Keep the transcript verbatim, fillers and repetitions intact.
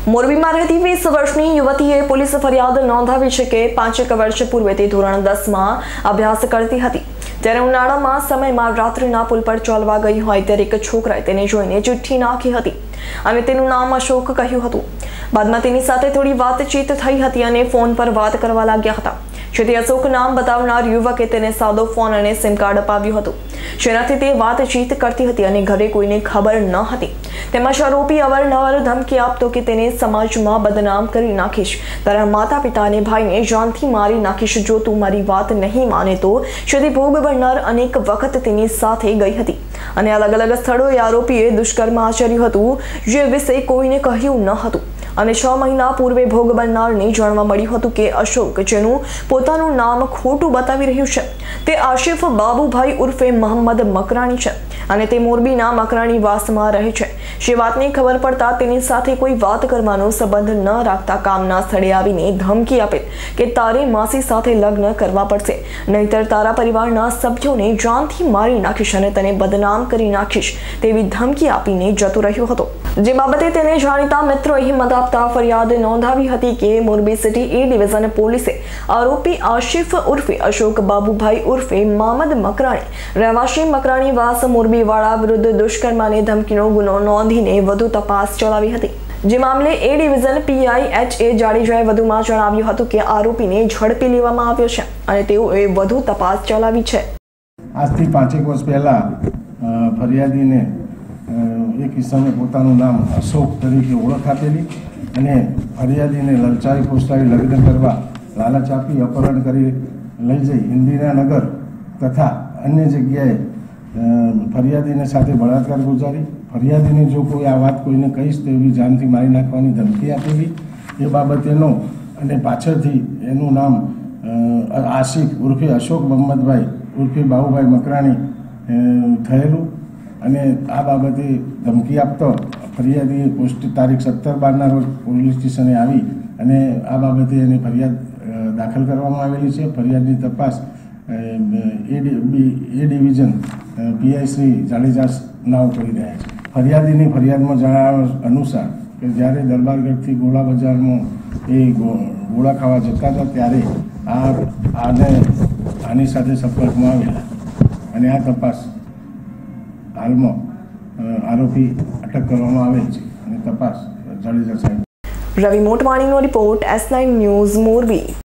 મોરબીમાં રહેતી વીસ વર્ષની યુવતીએ પોલીસ ફરિયાદ નોંધાવી છે કે પાંચેક વર્ષ પૂર્વે તે ધોરણ દસમાં અભ્યાસ કરતી હતી ત્યારે ઉનાળામાં સમયમાં રાત્રિના પુલ પર ચાલવા ગઈ હોય ત્યારે એક છોકરાએ તેને જોઈને ચિઠ્ઠી નાખી હતી અને તેનું નામ અશોક કહ્યું હતું। બાદમાં તેની સાથે થોડી વાતચીત થઈ હતી અને ફોન પર વાત કરવા લાગ્યા હતા। જેથી અશોક નામ બતાવનાર યુવકે તેને સાદો ફોન અને સિમ કાર્ડ અપાવ્યું હતું જેનાથી તે વાતચીત કરતી હતી અને ઘરે કોઈને ખબર ન હતી। તેમજ આરોપી અવારનવાર ધમકી આપતો કે તેને સમાજમાં બદનામ કરી નાખીશ, તારા માતા પિતા અને ભાઈને જાનથી મારી નાખીશ જો તું મારી વાત નહીં માને તો। જેથી ભોગ બનનાર અનેક વખત તેની સાથે ગઈ હતી અને અલગ અલગ સ્થળોએ આરોપીએ દુષ્કર્મ આચર્યું હતું જે વિશે કોઈને કહ્યું ન હતું અને છ મહિના પૂર્વે ભોગ બનનારને જાણવા મળ્યું હતું કે અશોક જેનું પોતાનું નામ ખોટું બતાવી રહ્યું છે તે આશિફ બાબુભાઈ ઉર્ફે મોહમ્મદ મકરાણી છે અને તે મોરબીના મકરાણી વાસમાં રહે છે। જે વાતની ખબર પડતા તેની સાથે કોઈ વાત કરવાનો સંબંધ ન રાખતા કામના સ્થળે આવીને ધમકી આપે કે તારે માસી સાથે લગ્ન કરવા પડશે, નહીતર તારા પરિવારના સભ્યોને જાનથી મારી નાખીશ અને તને બદનામ કરી નાખીશ તેવી ધમકી આપીને જતો રહ્યો હતો। જે બાબતે તેને જાણીતા મિત્રોએ હિંમત આપતા ફરિયાદ નોંધાવી હતી કે મોરબી સિટી એ ડિવિઝન પોલીસે આરોપી આશિફ ઉર્ફે અશોક બાબુભાઈ ઉર્ફે મોહમ્મદ મકરાણી રહેવાસી મકરાણી વાસ મોરબી વાળા વિરુદ્ધ દુષ્કર્મ અને ધમકીનો ગુનો નોંધીને વધુ તપાસ ચલાવી હતી। જે મામલે A division PI H A જાડેજાએ વધુમાં જણાવ્યું હતું કે આરોપીને ઝડપી લેવામાં આવ્યો છે અને તેઓએ વધુ તપાસ ચલાવી છે। આજથી પાંચેક વર્ષ પહેલા ફરિયાદીને એક કિસ્સાને પોતાનું નામ અશોક તરીકે ઓળખ આપેલી અને ફરિયાદીને લલચાવી ફોસલાવી લગ્ન કરવા લાલચ આપી અપહરણ કરી લઈ જઈ ઇન્દિરાનગર તથા અન્ય જગ્યાએ ફરિયાદીને સાથે બળાત્કાર ગુજારી ફરિયાદીને જો કોઈ આ વાત કોઈને કહીશ તો એવી જાનથી મારી નાખવાની ધમકી આપેલી એ બાબતેનો અને પાછળથી એનું નામ આશિફ ઉર્ફે અશોક મોહમ્મદભાઈ ઉર્ફે બાબુભાઈ મકરાણી થયેલું અને આ બાબતે ધમકી આપતો ફરિયાદીએ પોસ્ટ તારીખ સત્તર બારના રોજ પોલીસ સ્ટેશને આવી અને આ બાબતે એની ફરિયાદ દાખલ કરવામાં આવેલી છે। ફરિયાદની તપાસ A division PI Shri Jadeja નાવ કરી રહ્યા છે। ફરિયાદીની ફરિયાદમાં જણાવ્યા અનુસાર કે જ્યારે દરબારગઢથી ગોળા બજારમાં એ ગોળા ખાવા જતા હતા ત્યારે આ આને આની સાથે સંપર્કમાં આવેલા અને આ તપાસ હાલમાં આરોપી અટક કરવામાં આવેલ છે અને તપાસ જાડેજા સાહેબ। રવિ મોટવાણીનો report, S nine news Morbi.